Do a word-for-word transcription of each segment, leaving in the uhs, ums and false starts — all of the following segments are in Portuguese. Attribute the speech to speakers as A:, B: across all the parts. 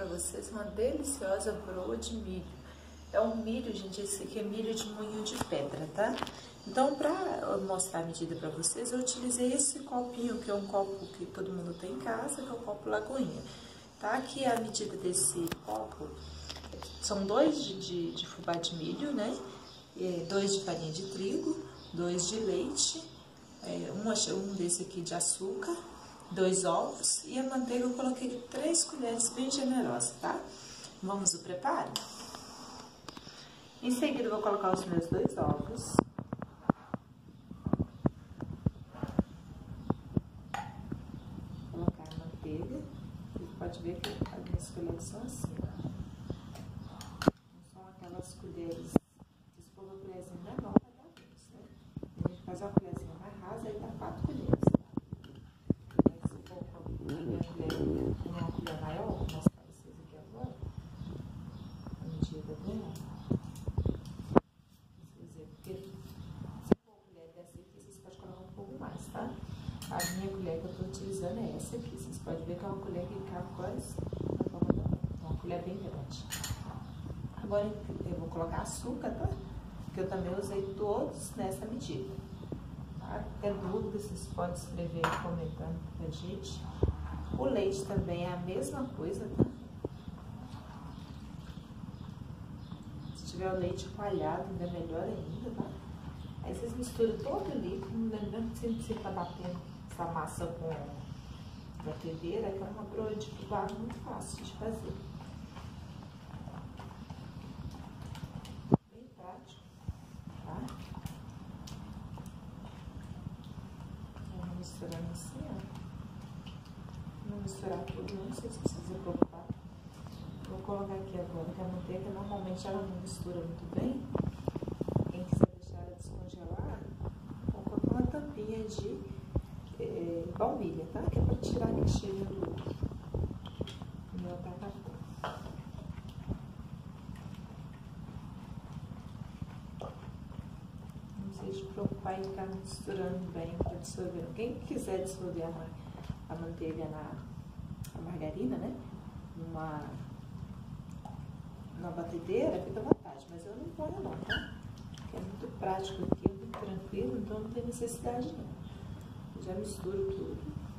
A: para vocês uma deliciosa broa de milho. É um milho, gente, esse aqui é milho de moinho de pedra, tá? Então, para mostrar a medida para vocês, eu utilizei esse copinho, que é um copo que todo mundo tem em casa, que é o copo Lagoinha. Tá? Aqui a medida desse copo, são dois de, de, de fubá de milho, né? E dois de farinha de trigo, dois de leite, é, um, um desse aqui de açúcar, dois ovos e a manteiga eu coloquei três colheres bem generosas, tá? Vamos ao preparo? Em seguida eu vou colocar os meus dois ovos. Colocar a manteiga. Você pode ver que as minhas colheres são assim, ó. Não são aquelas colheres, se for uma colherzinha menor, vai dar menos, né? A gente faz uma colherzinha mais rasa, aí dá quatro colheres. Uma colher maior, vou mostrar pra vocês aqui agora a medida dela. Porque se for uma colher dessa aqui, vocês podem colocar um pouco mais, tá? A minha colher que eu tô utilizando é essa aqui. Vocês podem ver que é uma colher que cabe quase na forma da mão. Uma colher bem grande. Agora eu vou colocar açúcar, tá? Que eu também usei todos nessa medida. Tá? Qualquer dúvida, vocês podem escrever comentando pra gente. O leite também é a mesma coisa, tá? Se tiver o leite coalhado, ainda é melhor ainda, tá? Aí vocês misturam todo o líquido, lembrando que você não precisa estar batendo essa massa com a batedeira, que é uma broa de fubá muito fácil de fazer. Bem prático, tá? Vamos misturando assim, ó. Não misturar tudo, não sei se precisa preocupar. Vou colocar aqui agora que a manteiga normalmente ela não mistura muito bem. Quem quiser deixar ela descongelar, vou colocar uma tampinha de é, baunilha, tá? Que é para tirar aquele cheiro do meu tacacá. Não sei se preocupar em ficar misturando bem para dissolver. Quem quiser dissolver a a manteiga na a margarina, né? Numa, numa batedeira, fica à vontade, mas eu não ponho não, tá? Porque é muito prático aqui, é muito tranquilo, então não tem necessidade não. Eu já misturo tudo.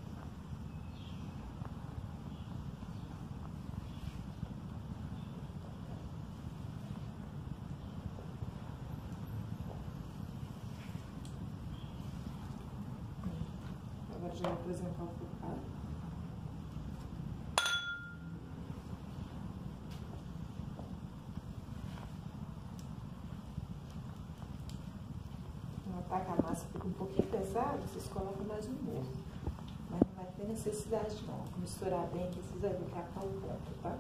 A: Agora já vou apresentar o fubá. Notar que a massa fica um pouquinho pesada, vocês colocam mais um molho. Mas não vai ter necessidade não. Vou misturar bem aqui, vocês vão ficar ao ponto, tá?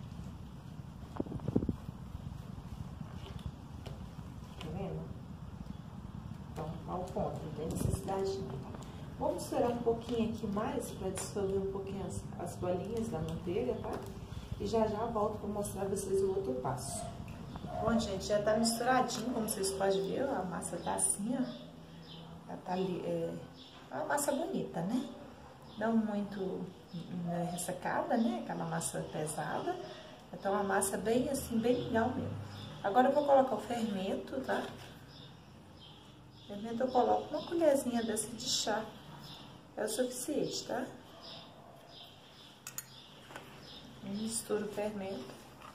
A: Tá vendo? Então, ao ponto, não tem necessidade não, tá? Vou misturar um pouquinho aqui mais para dissolver um pouquinho as, as bolinhas da manteiga, tá? E já já volto para mostrar pra vocês o outro passo. Bom, gente, já tá misturadinho, como vocês podem ver, a massa tá assim, ó. Já tá ali, é uma massa bonita, né? Não muito é, ressecada, né? Aquela massa pesada. Então, uma massa bem assim, bem legal mesmo. Agora eu vou colocar o fermento, tá? O fermento eu coloco uma colherzinha dessa de chá. É o suficiente, tá? Eu misturo o fermento.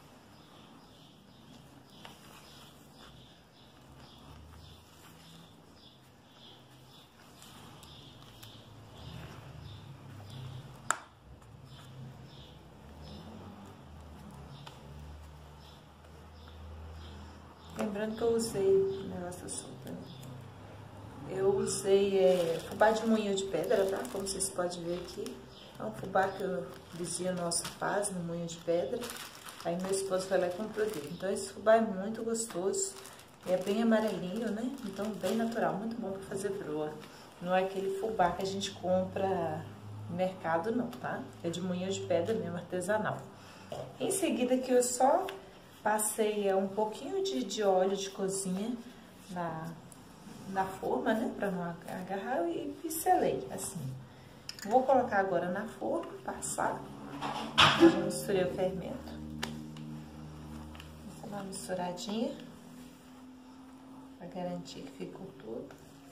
A: Lembrando que eu usei o negócio solto, né? Eu usei é, fubá de moinho de pedra, tá? Como vocês podem ver aqui. É um fubá que o vizinho nosso faz no moinho de pedra. Aí meu esposo foi lá e comprou dele. Então esse fubá é muito gostoso. É bem amarelinho, né? Então bem natural, muito bom para fazer broa. Não é aquele fubá que a gente compra no mercado não, tá? É de moinho de pedra mesmo, artesanal. Em seguida que eu só passei é, um pouquinho de, de óleo de cozinha na... na forma, né, para não agarrar, e pincelei assim. Vou colocar agora na forma, passar Já misturei o fermento. Vou dar uma misturadinha para garantir que ficou tudo.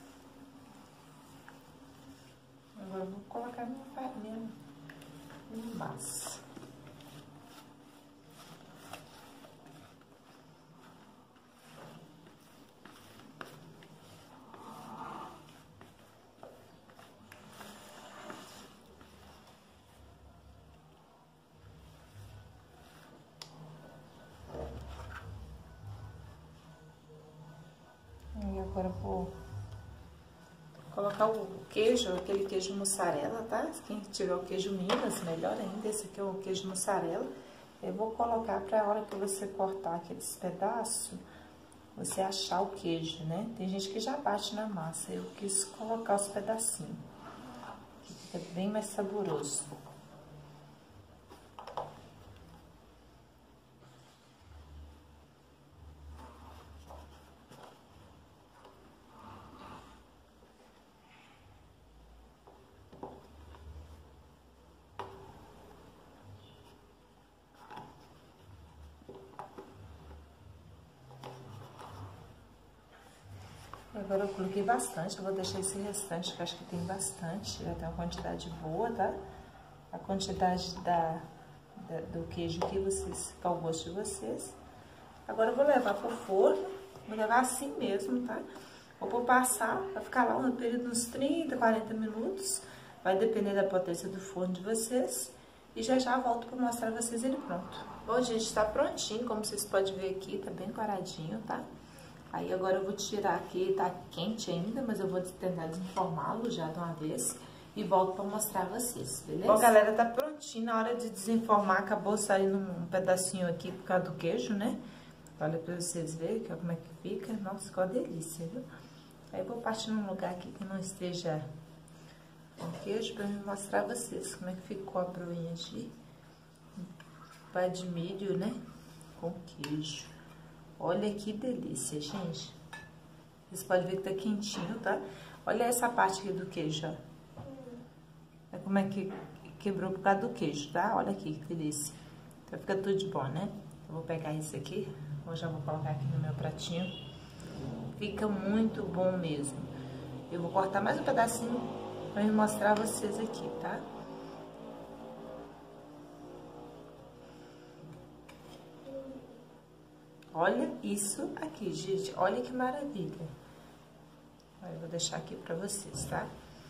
A: Agora eu vou colocar minha farinha na massa. E agora eu vou colocar o queijo, aquele queijo mussarela, tá? Quem tiver o queijo Minas, melhor ainda. Esse aqui é o queijo mussarela. Eu vou colocar pra hora que você cortar aqueles pedaços, você achar o queijo, né? Tem gente que já bate na massa. Eu quis colocar os pedacinhos, que fica bem mais saboroso. Agora eu coloquei bastante, eu vou deixar esse restante, que eu acho que tem bastante, já tem uma quantidade boa, tá? A quantidade da, da, do queijo que vocês, que é o gosto de vocês. Agora eu vou levar pro forno, vou levar assim mesmo, tá? Vou passar, vai ficar lá no período de uns trinta, quarenta minutos, vai depender da potência do forno de vocês. E já já volto pra mostrar pra vocês ele pronto. Bom, gente, tá prontinho, como vocês podem ver aqui, tá bem coradinho, tá? Aí agora eu vou tirar aqui, tá quente ainda, mas eu vou tentar desenformá-lo já de uma vez e volto pra mostrar a vocês, beleza? Bom, galera, tá prontinho. Na hora de desenformar, acabou saindo um pedacinho aqui por causa do queijo, né? Olha pra vocês verem como é que fica. Nossa, ficou uma delícia, viu? Aí eu vou partir num lugar aqui que não esteja com queijo pra me mostrar a vocês como é que ficou a broinha de pá de milho, né? Com queijo. Olha que delícia, gente. Vocês podem ver que tá quentinho, tá? Olha essa parte aqui do queijo, ó. Olha como é que quebrou por causa do queijo, tá? Olha aqui, que delícia. Então fica tudo de bom, né? Eu vou pegar isso aqui, eu já vou colocar aqui no meu pratinho. Fica muito bom mesmo. Eu vou cortar mais um pedacinho pra me mostrar a vocês aqui, tá? Olha isso aqui, gente. Olha que maravilha. Eu vou deixar aqui pra vocês, tá?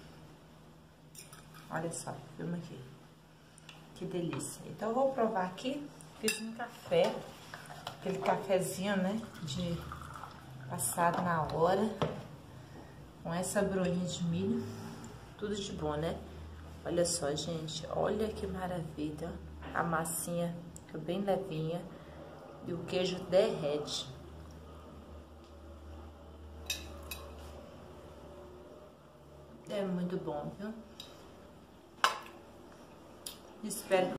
A: Olha só, filma aqui. Que delícia. Então, eu vou provar aqui. Fiz um café. Aquele cafezinho, né? De passado na hora. Com essa broinha de milho. Tudo de bom, né? Olha só, gente. Olha que maravilha. A massinha fica bem levinha. E o queijo derrete. É muito bom, viu? Espero